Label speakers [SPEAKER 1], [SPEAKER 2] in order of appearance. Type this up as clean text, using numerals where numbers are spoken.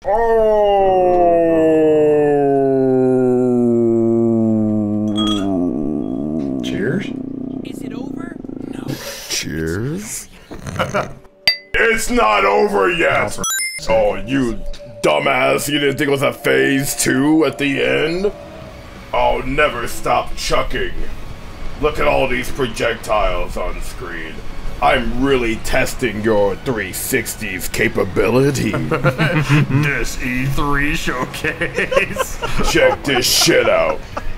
[SPEAKER 1] Oh. Cheers.
[SPEAKER 2] Is it over? No.
[SPEAKER 1] Cheers. It's not over yet. Oh, you dumbass! You didn't think it was a phase 2 at the end? I'll never stop chucking. Look at all these projectiles on screen. I'm really testing your 360's capability.
[SPEAKER 3] This E3 showcase.
[SPEAKER 1] Check this shit out.